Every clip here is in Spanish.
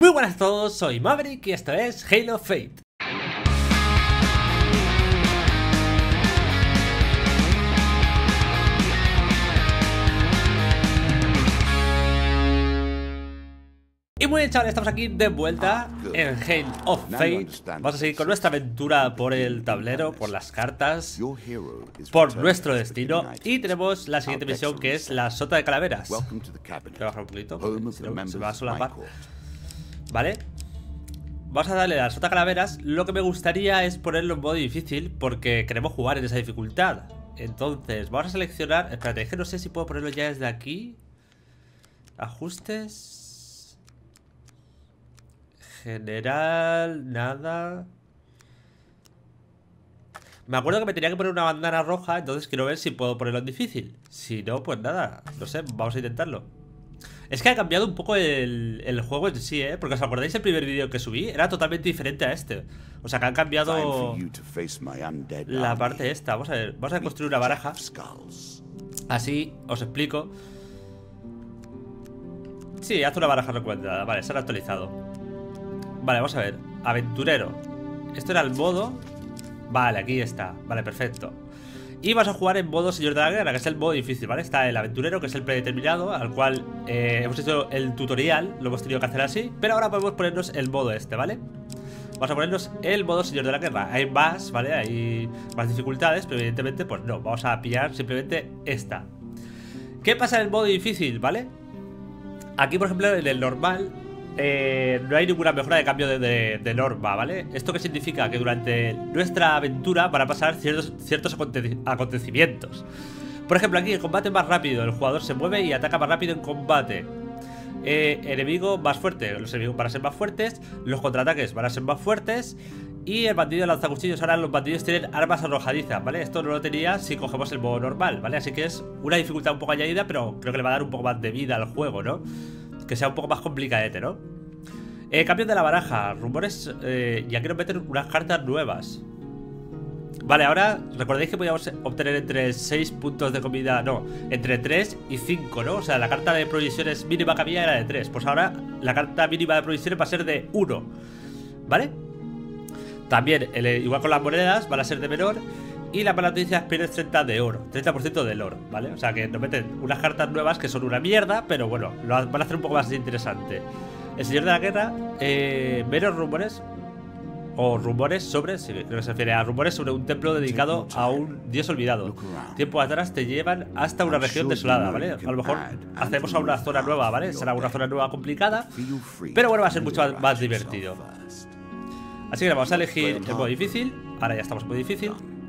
Muy buenas a todos, soy Maverick y esto es Halo Fate. Y muy bien, chavales, estamos aquí de vuelta en Halo of Fate. Vamos a seguir con nuestra aventura por el tablero, por las cartas, por nuestro destino. Y tenemos la siguiente misión, que es la Sota de Calaveras. Voy a bajar un poquito, si no, se va a solapar. Vale. Vamos a darle a la Sota de Calaveras. Lo que me gustaría es ponerlo en modo difícil, porque queremos jugar en esa dificultad. Entonces, vamos a seleccionar. Espérate, es que no sé si puedo ponerlo ya desde aquí. Ajustes. General, nada. Me acuerdo que me tenía que poner una bandana roja, entonces quiero ver si puedo ponerlo en difícil. Si no, pues nada, no sé, vamos a intentarlo. Es que ha cambiado un poco el juego en sí, porque os acordáis el primer vídeo que subí, era totalmente diferente a este. O sea que han cambiado la parte esta. Vamos a ver, vamos a construir una baraja. Así os explico. Sí, haz una baraja recomendada, vale, se han actualizado. Vale, vamos a ver, aventurero. Esto era el modo. Vale, aquí está, vale, perfecto. Y vamos a jugar en modo Señor de la Guerra, que es el modo difícil, ¿vale? Está el aventurero, que es el predeterminado, al cual hemos hecho el tutorial. Lo hemos tenido que hacer así, pero ahora podemos ponernos el modo este, ¿vale? Vamos a ponernos el modo Señor de la Guerra. Hay más, ¿vale? Hay más dificultades, pero evidentemente, pues no, vamos a pillar simplemente esta. ¿Qué pasa en el modo difícil, ¿vale? Aquí, por ejemplo, en el normal no hay ninguna mejora de cambio de norma, ¿vale? ¿Esto qué significa? Que durante nuestra aventura van a pasar ciertos acontecimientos. Por ejemplo, aquí el combate más rápido. El jugador se mueve y ataca más rápido en combate. Enemigo más fuerte. Los enemigos van a ser más fuertes. Los contraataques van a ser más fuertes. Y el bandido lanza cuchillos. Ahora los bandidos tienen armas arrojadizas, ¿vale? Esto no lo tenía si cogemos el modo normal, ¿vale? Así que es una dificultad un poco añadida, pero creo que le va a dar un poco más de vida al juego, ¿no? Que sea un poco más complicadete, ¿no? Cambio de la baraja. Rumores. Ya quiero meter unas cartas nuevas. Vale, ahora recordéis que podíamos obtener entre 6 puntos de comida. No, entre 3 y 5, ¿no? O sea, la carta de provisiones mínima que había era de 3. Pues ahora la carta mínima de provisiones va a ser de 1, ¿vale? También, igual con las monedas, van a ser de menor. Y la mala noticia es que pierdes 30 de oro, 30% del oro, ¿vale? O sea que nos meten unas cartas nuevas que son una mierda, pero bueno, lo van a hacer un poco más interesante. El Señor de la Guerra, menos rumores. O rumores sobre, sí, creo que se refiere a rumores sobre un templo dedicado a un dios olvidado. Tiempo atrás te llevan hasta una región desolada, ¿vale? A lo mejor hacemos a una zona nueva, ¿vale? Será una zona nueva complicada, pero bueno, va a ser mucho más divertido. Así que vamos a elegir el modo difícil. Ahora ya estamos en modo difícil.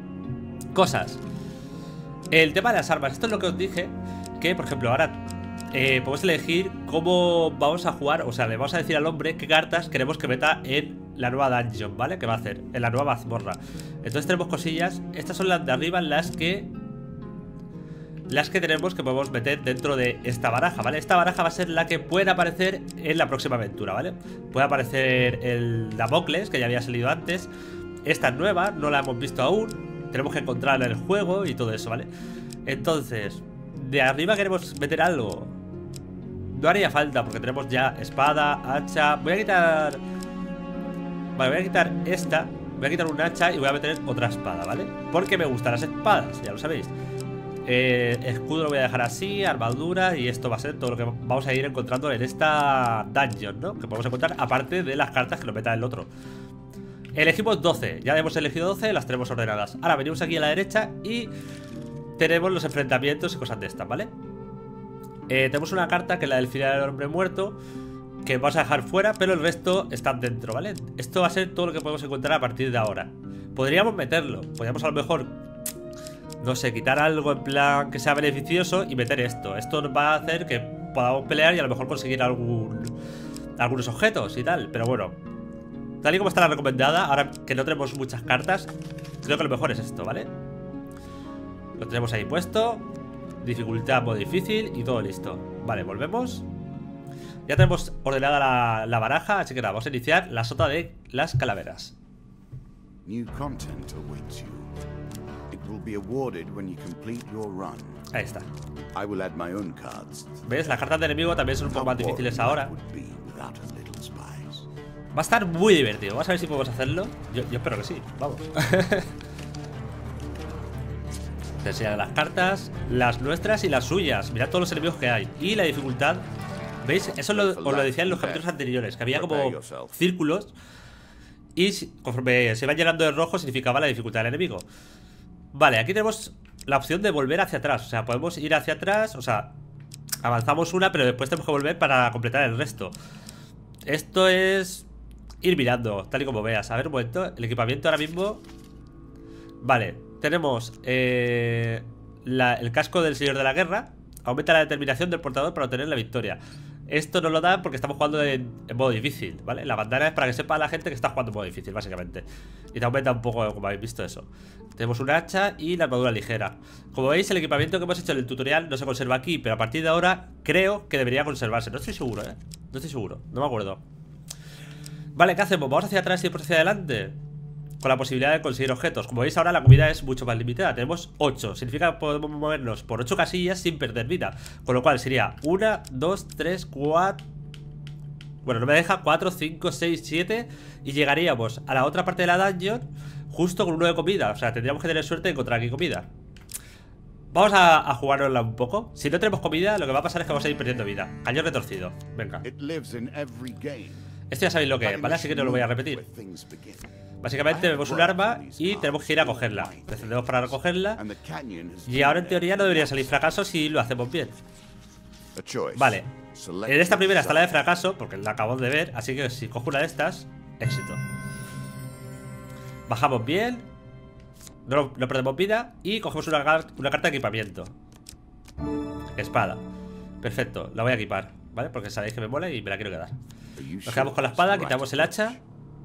Cosas. El tema de las armas. Esto es lo que os dije. Que, por ejemplo, ahora podemos elegir cómo vamos a jugar. O sea, le vamos a decir al hombre qué cartas queremos que meta en la nueva dungeon, ¿vale? Que va a hacer en la nueva mazmorra. Entonces tenemos cosillas. Estas son las de arriba, las que tenemos que podemos meter dentro de esta baraja, ¿vale? Esta baraja va a ser la que puede aparecer en la próxima aventura, ¿vale? Puede aparecer el Damocles, que ya había salido antes. Esta es nueva, no la hemos visto aún. Tenemos que encontrarla en el juego y todo eso, ¿vale? Entonces, de arriba queremos meter algo. No haría falta porque tenemos ya espada, hacha. Voy a quitar... Vale, voy a quitar esta. Voy a quitar un hacha y voy a meter otra espada, ¿vale? Porque me gustan las espadas, ya lo sabéis. Escudo lo voy a dejar así, armadura. Y esto va a ser todo lo que vamos a ir encontrando en esta dungeon, ¿no? Que podemos encontrar aparte de las cartas que nos meta el otro. Elegimos 12, ya hemos elegido 12, las tenemos ordenadas. Ahora venimos aquí a la derecha y tenemos los enfrentamientos y cosas de estas, ¿vale? Tenemos una carta que es la del final del hombre muerto, que vamos a dejar fuera, pero el resto están dentro, ¿vale? Esto va a ser todo lo que podemos encontrar a partir de ahora. Podríamos meterlo, podríamos a lo mejor, no sé, quitar algo en plan que sea beneficioso y meter esto. Esto nos va a hacer que podamos pelear y a lo mejor conseguir algunos objetos y tal, pero bueno. Tal y como está la recomendada, ahora que no tenemos muchas cartas, creo que lo mejor es esto, ¿vale? Lo tenemos ahí puesto. Dificultad, modo difícil y todo listo. Vale, volvemos. Ya tenemos ordenada la baraja, así que nada, vamos a iniciar la Sota de las Calaveras. Ahí está. ¿Ves? Las cartas de enemigo también son un poco más difíciles ahora. Va a estar muy divertido. Vamos a ver si podemos hacerlo. Yo espero que sí, vamos. Te enseñan las cartas, las nuestras y las suyas. Mirad todos los enemigos que hay. Y la dificultad. ¿Veis? Eso os lo decía en los capítulos anteriores, que había como círculos. Y conforme se iban llenando de rojo significaba la dificultad del enemigo. Vale, aquí tenemos la opción de volver hacia atrás. O sea, podemos ir hacia atrás. O sea, avanzamos una, pero después tenemos que volver para completar el resto. Esto es ir mirando, tal y como veas. A ver, un momento, el equipamiento ahora mismo. Vale, tenemos el casco del Señor de la Guerra. Aumenta la determinación del portador para obtener la victoria. Esto nos lo da porque estamos jugando en modo difícil, ¿vale? La bandana es para que sepa la gente que está jugando en modo difícil, básicamente. Y te aumenta un poco, como habéis visto eso. Tenemos un hacha y la armadura ligera. Como veis, el equipamiento que hemos hecho en el tutorial no se conserva aquí, pero a partir de ahora creo que debería conservarse. No estoy seguro, ¿eh? No estoy seguro, no me acuerdo. Vale, ¿qué hacemos? ¿Vamos hacia atrás y después hacia adelante? Con la posibilidad de conseguir objetos. Como veis ahora la comida es mucho más limitada. Tenemos 8, significa que podemos movernos por 8 casillas sin perder vida. Con lo cual sería 1, 2, 3, 4. Bueno, no me deja 4, 5, 6, 7. Y llegaríamos a la otra parte de la dungeon justo con 1 de comida. O sea, tendríamos que tener suerte de encontrar aquí comida. Vamos a jugárnosla un poco. Si no tenemos comida, lo que va a pasar es que vamos a ir perdiendo vida. Cañón retorcido, venga. Esto ya sabéis lo que es, ¿vale? Así que no lo voy a repetir. Básicamente vemos un arma y tenemos que ir a cogerla. Descendemos para recogerla. Y ahora en teoría no debería salir fracaso si lo hacemos bien. Vale. En esta primera está la de fracaso, porque la acabamos de ver. Así que si cojo una de estas, éxito. Bajamos bien. No perdemos vida. Y cogemos una carta de equipamiento. Espada. Perfecto, la voy a equipar, ¿vale? Porque sabéis que me mola y me la quiero quedar. Nos quedamos con la espada, quitamos el hacha.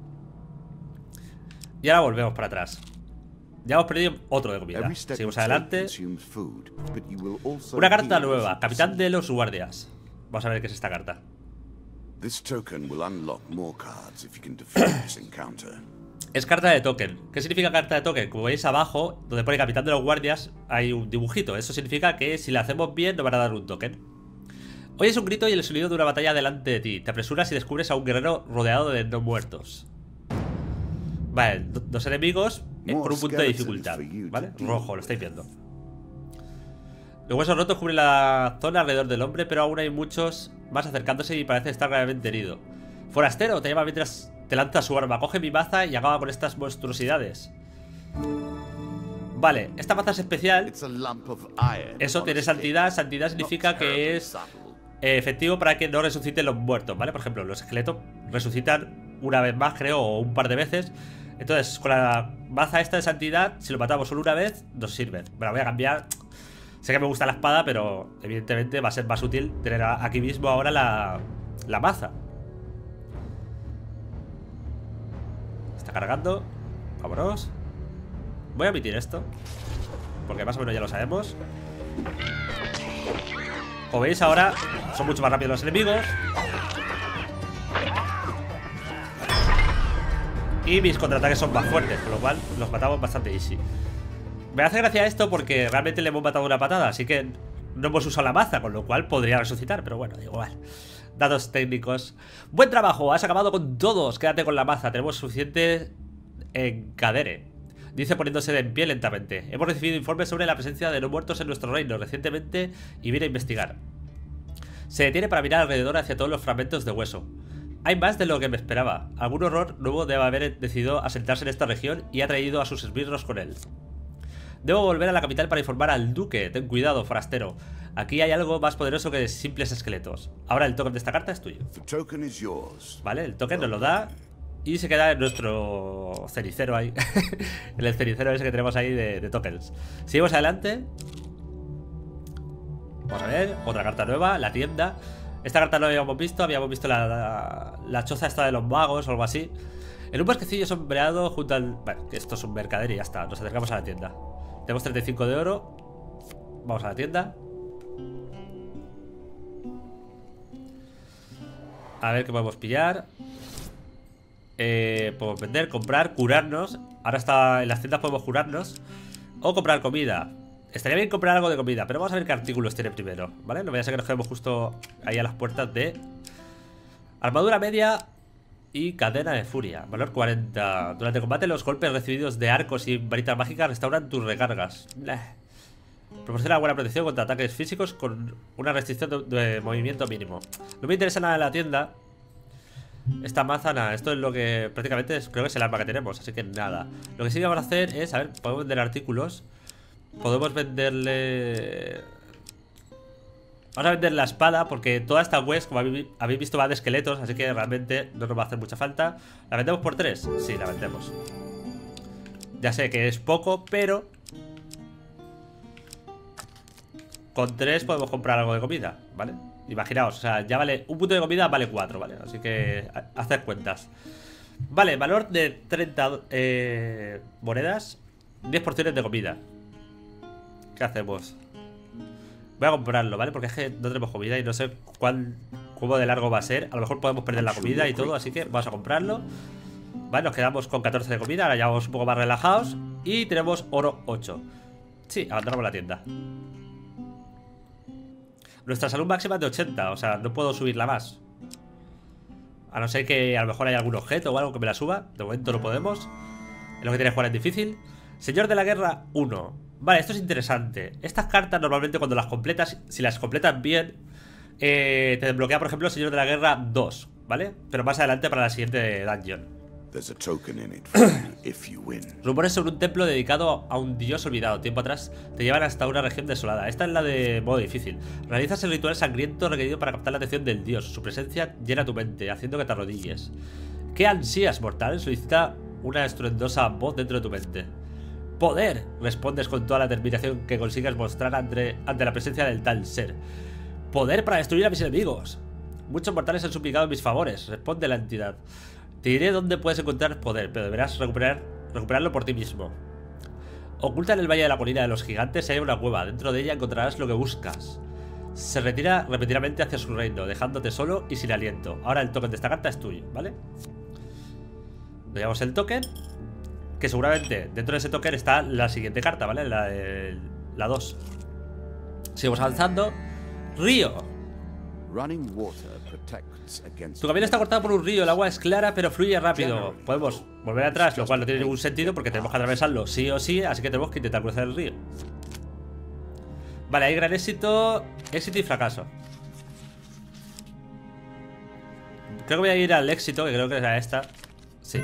Y ahora volvemos para atrás. Ya hemos perdido otro de comida. Seguimos adelante. Una carta nueva, capitán de los guardias. Vamos a ver qué es esta carta. Es carta de token. ¿Qué significa carta de token? Como veis abajo, donde pone capitán de los guardias, hay un dibujito. Eso significa que si la hacemos bien nos van a dar un token. Oyes un grito y el sonido de una batalla delante de ti. Te apresuras y descubres a un guerrero rodeado de no muertos. Vale, dos enemigos con un punto de dificultad, ¿vale? Rojo, lo estáis viendo. Los huesos rotos cubren la zona alrededor del hombre, pero aún hay muchos más acercándose y parece estar gravemente herido. Forastero, te llama mientras te lanza su arma. Coge mi maza y acaba con estas monstruosidades. Vale, esta maza es especial. Eso tiene santidad. Santidad significa que es efectivo para que no resuciten los muertos, ¿vale? Por ejemplo, los esqueletos resucitan una vez más, creo, o un par de veces. Entonces, con la maza esta de santidad, si lo matamos solo una vez, nos sirve. Me la voy a cambiar. Sé que me gusta la espada, pero evidentemente va a ser más útil tener aquí mismo ahora la maza. Está cargando. Vámonos. Voy a omitir esto, porque más o menos ya lo sabemos. Como veis ahora, son mucho más rápidos los enemigos. Y mis contraataques son más fuertes, con lo cual los matamos bastante easy. Me hace gracia esto porque realmente le hemos matado una patada, así que no hemos usado la maza, con lo cual podría resucitar, pero bueno, igual. Datos técnicos. Buen trabajo, has acabado con todos. Quédate con la maza, tenemos suficiente encadere. Dice poniéndose de pie lentamente. Hemos recibido informes sobre la presencia de no muertos en nuestro reino recientemente y viene a investigar. Se detiene para mirar alrededor hacia todos los fragmentos de hueso. Hay más de lo que me esperaba. Algún horror nuevo debe haber decidido asentarse en esta región y ha traído a sus esbirros con él. Debo volver a la capital para informar al duque. Ten cuidado, forastero. Aquí hay algo más poderoso que simples esqueletos. Ahora el token de esta carta es tuyo. Vale, el token nos lo da y se queda en nuestro cenicero ahí. En el cenicero ese que tenemos ahí de tokens. Seguimos adelante. Vamos a ver, otra carta nueva, la tienda. Esta carta no la habíamos visto la choza esta de los magos o algo así. En un bosquecillo sombreado junto al... Bueno, que esto es un mercader y ya está. Nos acercamos a la tienda. Tenemos 35 de oro. Vamos a la tienda. A ver qué podemos pillar. Podemos vender, comprar, curarnos. Ahora está en las tiendas podemos curarnos. O comprar comida. Estaría bien comprar algo de comida, pero vamos a ver qué artículos tiene primero, ¿vale? No vaya a ser que nos quedemos justo ahí a las puertas de... Armadura media y cadena de furia. Valor 40. Durante el combate los golpes recibidos de arcos y varitas mágicas restauran tus recargas. Proporciona buena protección contra ataques físicos con una restricción de movimiento mínimo. No me interesa nada en la tienda. Esta maza, nada, esto es lo que prácticamente creo que es el arma que tenemos, así que nada. Lo que sí que vamos a hacer es, a ver, podemos vender artículos. Podemos venderle... Vamos a vender la espada porque toda esta quest, como habéis visto, va de esqueletos, así que realmente no nos va a hacer mucha falta. ¿La vendemos por 3? Sí, la vendemos. Ya sé que es poco, pero con 3 podemos comprar algo de comida, ¿vale? Imaginaos, o sea, ya vale, un punto de comida vale 4, ¿vale? Así que haced cuentas. Vale, valor de 30 monedas, 10 porciones de comida. ¿Qué hacemos? Voy a comprarlo, ¿vale? Porque es que no tenemos comida y no sé cómo de largo va a ser. A lo mejor podemos perder la comida y todo, así que vamos a comprarlo. Vale, nos quedamos con 14 de comida. Ahora ya vamos un poco más relajados. Y tenemos oro 8. Sí, abandonamos la tienda. Nuestra salud máxima es de 80, o sea, no puedo subirla más. A no ser que a lo mejor haya algún objeto o algo que me la suba. De momento no podemos. Es lo que tiene jugar es difícil. Señor de la Guerra 1. Vale, esto es interesante. Estas cartas normalmente cuando las completas, si las completas bien, te desbloquea, por ejemplo, Señor de la Guerra 2, ¿vale? Pero más adelante para la siguiente dungeon. Rumores sobre un templo dedicado a un dios olvidado. Tiempo atrás te llevan hasta una región desolada. Esta es la de modo difícil. Realizas el ritual sangriento requerido para captar la atención del dios. Su presencia llena tu mente, haciendo que te arrodilles. ¿Qué ansías, mortal? Solicita una estruendosa voz dentro de tu mente. ¡Poder! Respondes con toda la determinación que consigues mostrar ante la presencia del tal ser. ¡Poder para destruir a mis enemigos! Muchos mortales han suplicado mis favores. Responde la entidad. Te diré dónde puedes encontrar poder, pero deberás recuperarlo por ti mismo. Oculta en el valle de la colina de los gigantes hay una cueva. Dentro de ella encontrarás lo que buscas. Se retira repentinamente hacia su reino, dejándote solo y sin aliento. Ahora el token de esta carta es tuyo, ¿vale? Le damos el token. Que seguramente dentro de ese token está la siguiente carta, ¿vale? La 2. Seguimos avanzando. Río. Tu camino está cortado por un río. El agua es clara pero fluye rápido. Podemos volver atrás, lo cual no tiene ningún sentido porque tenemos que atravesarlo sí o sí. Así que tenemos que intentar cruzar el río. Vale, hay gran éxito. Éxito y fracaso. Creo que voy a ir al éxito, que creo que era esta. Sí.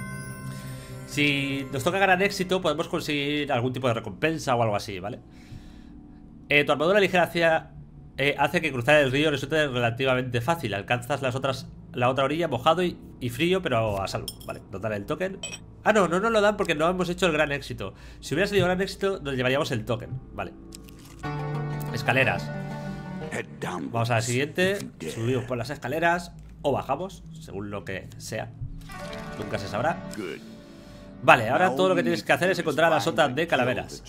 Si nos toca gran éxito, podemos conseguir algún tipo de recompensa o algo así, ¿vale? Tu armadura ligera hace que cruzar el río resulte relativamente fácil. Alcanzas la otra orilla mojado y frío, pero a salvo. Vale, nos dan el token. Ah, no nos lo dan porque no hemos hecho el gran éxito. Si hubiera sido gran éxito, nos llevaríamos el token. Vale. Escaleras. Vamos a la siguiente. Subimos por las escaleras o bajamos, según lo que sea. Nunca se sabrá. Vale, ahora todo lo que tienes que hacer es encontrar la sota de calaveras.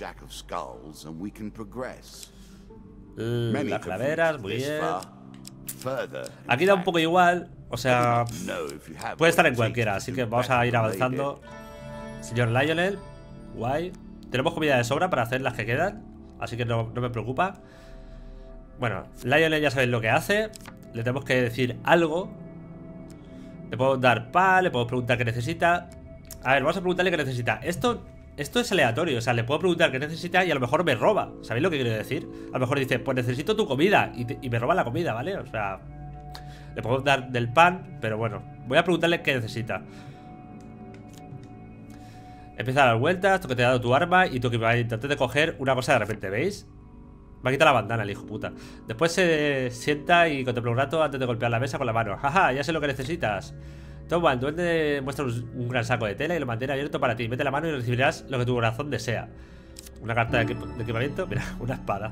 Las calaveras, muy bien. Aquí da un poco igual. O sea, puede estar en cualquiera. Así que vamos a ir avanzando. Señor Lionel, guay. Tenemos comida de sobra para hacer las que quedan, así que no me preocupa. Bueno, Lionel ya sabéis lo que hace. Le tenemos que decir algo. Le podemos dar pan, le podemos preguntar qué necesita. A ver, vamos a preguntarle qué necesita. Esto es aleatorio, o sea, le puedo preguntar qué necesita y a lo mejor me roba. ¿Sabéis lo que quiero decir? A lo mejor dice, pues necesito tu comida y me roba la comida, ¿vale? O sea, le podemos dar del pan, pero bueno, voy a preguntarle qué necesita. Empieza a dar vueltas, tú que te he dado tu arma y tú que vas a intentar de coger una cosa de repente, ¿veis? Me ha quitado la bandana el hijo puta. Después se sienta y contempla un rato antes de golpear la mesa con la mano. Jaja, ya sé lo que necesitas. Toma, el duende muestra un gran saco de tela y lo mantiene abierto para ti. Mete la mano y recibirás lo que tu corazón desea. Una carta de equipamiento. Mira, una espada.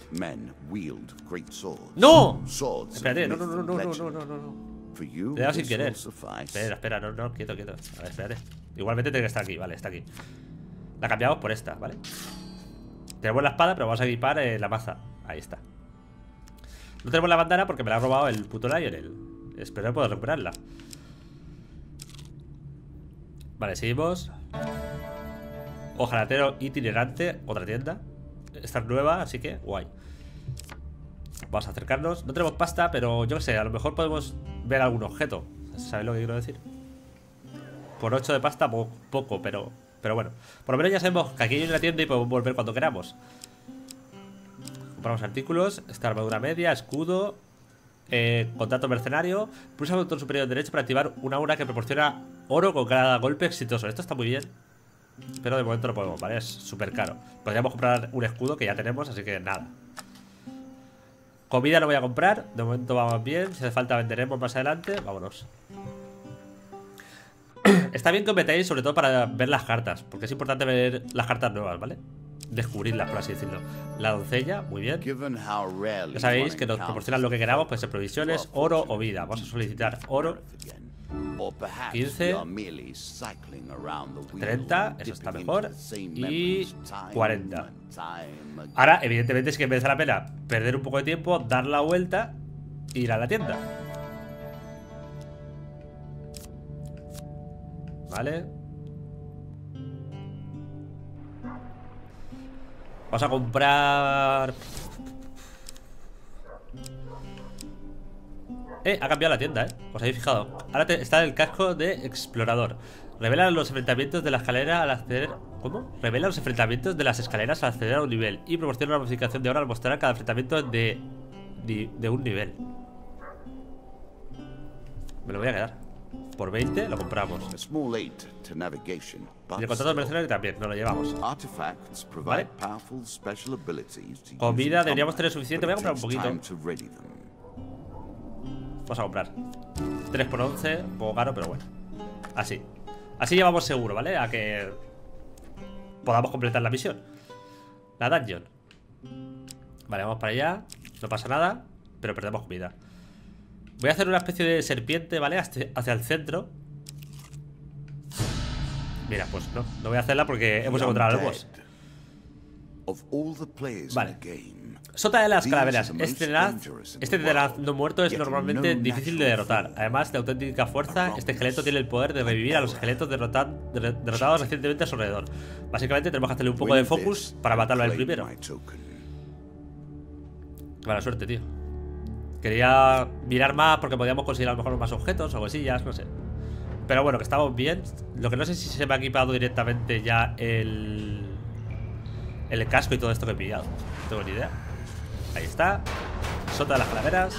¡No! Espérate, no. Le he dado sin querer. Espera, no, quieto. A ver, espérate. Igualmente tiene que estar aquí, vale, está aquí. La cambiamos por esta, ¿vale? Tenemos la espada, pero vamos a equipar la maza. Ahí está. No tenemos la bandana porque me la ha robado el puto Lionel. Espero poder recuperarla. Vale, seguimos. Ojalatero itinerante, otra tienda. Esta es nueva, así que guay. Vamos a acercarnos. No tenemos pasta, pero yo qué sé, a lo mejor podemos ver algún objeto. ¿Sabes lo que quiero decir? Por 8 de pasta, poco, pero bueno. Por lo menos ya sabemos que aquí hay una tienda y podemos volver cuando queramos. Compramos artículos. Esta armadura media, escudo, contrato mercenario. Pulsa el botón superior derecho para activar una aura que proporciona oro con cada golpe exitoso. Esto está muy bien, pero de momento no podemos, ¿vale? Es súper caro. Podríamos comprar un escudo que ya tenemos, así que nada. Comida no voy a comprar. De momento vamos bien. Si hace falta venderemos más adelante. Vámonos. Está bien que os metáis, sobre todo para ver las cartas, porque es importante ver las cartas nuevas, ¿vale? Descubrirlas, por así decirlo. La doncella, muy bien. Ya sabéis que nos proporcionan lo que queramos, puede ser provisiones, oro o vida. Vamos a solicitar oro. 15, 30, eso está mejor. Y 40. Ahora, evidentemente, es que merece la pena perder un poco de tiempo, dar la vuelta e ir a la tienda. Vale. Vamos a comprar... ha cambiado la tienda, ¿Os habéis fijado? Ahora está el casco de explorador. Revela los enfrentamientos de la escalera al acceder... ¿Cómo? Revela los enfrentamientos de las escaleras al acceder a un nivel. Y proporciona una modificación de oro al mostrar cada enfrentamiento de un nivel. Me lo voy a quedar. Por 20 lo compramos. Y el contrato mercenario también, nos lo llevamos. ¿Vale? Comida deberíamos tener suficiente. Voy a comprar un poquito. Vamos a comprar 3 por 11, un poco caro, pero bueno. Así llevamos seguro, ¿vale? A que podamos completar la misión. La dungeon. Vale, vamos para allá. No pasa nada, pero perdemos comida. Voy a hacer una especie de serpiente, ¿vale? Hacia el centro. Mira, pues no voy a hacerla porque hemos encontrado al boss. Vale. Sota de las calaveras. Este tenaz no muerto es normalmente difícil de derrotar. Además de auténtica fuerza, este esqueleto tiene el poder de revivir a los esqueletos derrotados recientemente a su alrededor. Básicamente tenemos que hacerle un poco de focus para matarlo al primero. Mala suerte, tío. Quería mirar más porque podíamos conseguir a lo mejor más objetos o cosillas, no sé. Pero bueno, que estamos bien. Lo que no sé si se me ha equipado directamente ya el casco y todo esto que he pillado. No tengo ni idea. Ahí está. Sota de las calaveras.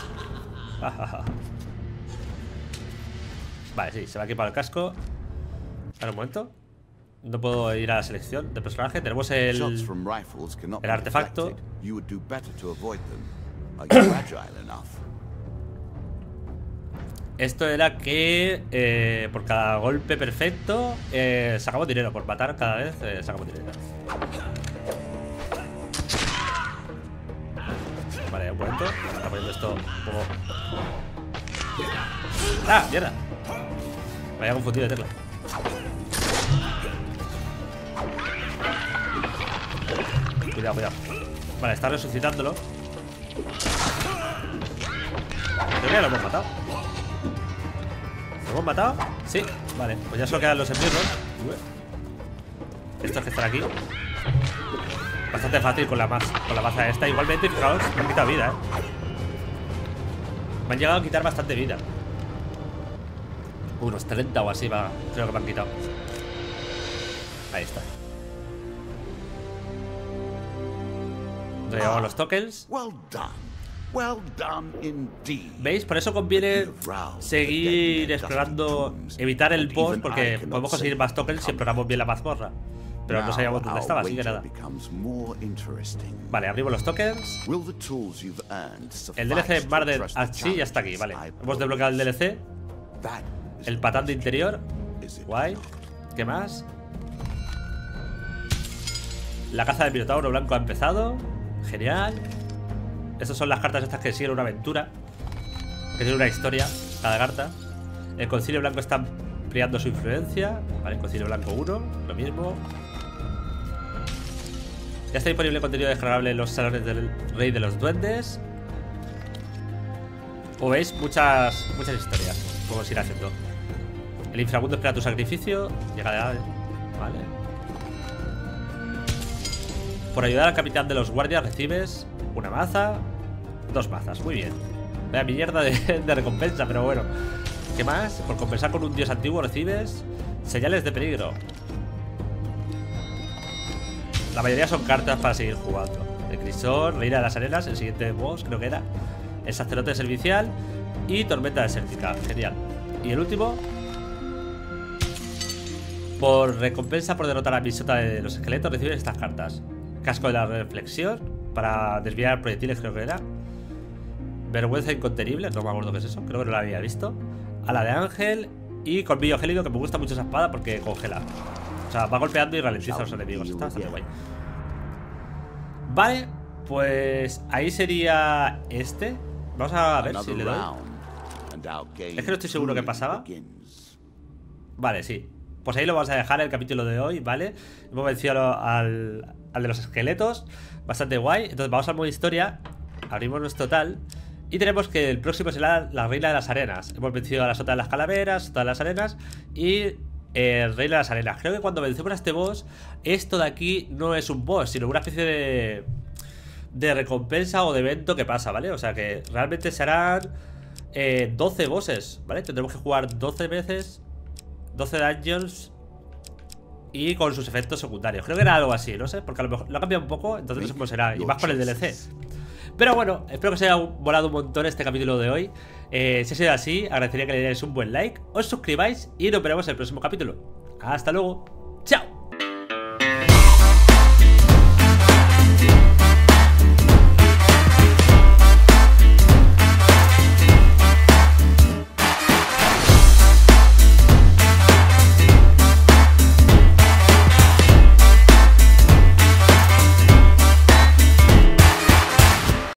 Vale, sí, se me ha equipado el casco. Espera un momento. No puedo ir a la selección de personaje. Tenemos el artefacto. Esto era que por cada golpe perfecto sacamos dinero. Por matar cada vez sacamos dinero. Vale, un momento. Está poniendo esto como... ¡Ah, mierda! Me había confundido de tecla. Cuidado, cuidado. Vale, está resucitándolo. Creo que ya lo hemos matado. ¿Lo hemos matado? Sí, vale, pues ya solo quedan los esbirros. Estos que están aquí. Bastante fácil con la maza esta. Igualmente, fijaos, me han quitado vida, Me han llegado a quitar bastante vida. Unos 30 o así creo que me han quitado. Ahí está. Nos llevamos los tokens. ¿Veis? Por eso conviene seguir explorando, evitar el boss, porque podemos conseguir más tokens si exploramos bien la mazmorra. Pero no sabíamos dónde estaba, así que nada. Vale, abrimos los tokens. El DLC Murder Archie ya está aquí, vale. Hemos desbloqueado el DLC. El patán de interior. Guay. ¿Qué más? La caza del Minotauro Blanco ha empezado. Genial. Estas son las cartas estas que siguen una aventura, que tiene una historia cada carta. El Concilio Blanco está ampliando su influencia. Vale, el Concilio Blanco 1, lo mismo. Ya está disponible contenido descargable en los salones del Rey de los Duendes. Como veis, muchas historias podemos ir haciendo. El inframundo espera tu sacrificio. Llega de... Vale. Por ayudar al capitán de los guardias recibes una maza, 2 mazas, muy bien. Vaya mierda de recompensa, pero bueno. ¿Qué más? Por conversar con un dios antiguo recibes señales de peligro. La mayoría son cartas para seguir jugando. El Crisol, Reina de las Arenas, el siguiente boss creo que era. El sacerdote servicial y tormenta desértica. Genial. Y el último, por recompensa por derrotar a la Misota de los esqueletos, recibes estas cartas. Casco de la reflexión, para desviar proyectiles creo que era. Vergüenza incontenible, no me acuerdo qué es eso, creo que no la había visto. Ala de ángel y colmillo gélido, que me gusta mucho esa espada porque congela. O sea, va golpeando y ralentiza a los enemigos. Está bastante guay. Vale, pues ahí sería este. Vamos a ver si le doy. Es que no estoy seguro qué pasaba. Vale, sí. Pues ahí lo vamos a dejar el capítulo de hoy, ¿vale? Hemos vencido al de los esqueletos. Bastante guay. Entonces vamos al modo historia. Abrimos nuestro tal. Y tenemos que el próximo será la Reina de las Arenas. Hemos vencido a la Sota de las Calaveras, Sota de las Arenas y Reina de las Arenas. Creo que cuando vencemos a este boss, esto de aquí no es un boss, sino una especie de recompensa o de evento que pasa, ¿vale? O sea que realmente serán 12 bosses, ¿vale? Tendremos que jugar 12 veces, 12 dungeons y con sus efectos secundarios. Creo que era algo así, no sé, porque a lo mejor lo ha cambiado un poco, entonces no sé cómo será. Y más con el DLC. Pero bueno, espero que os haya volado un montón este capítulo de hoy. Si ha sido así, agradecería que le dierais un buen like, os suscribáis y nos veremos en el próximo capítulo. Hasta luego. ¡Chao!